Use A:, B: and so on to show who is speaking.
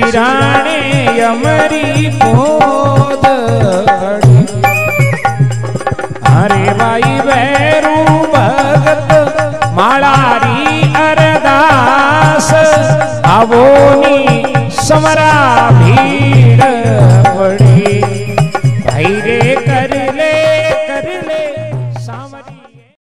A: सिराणे अमरी पोद हरे भाई भैरू भगत मालारी अरदास आवोनी समरा भीड़ पड़ी।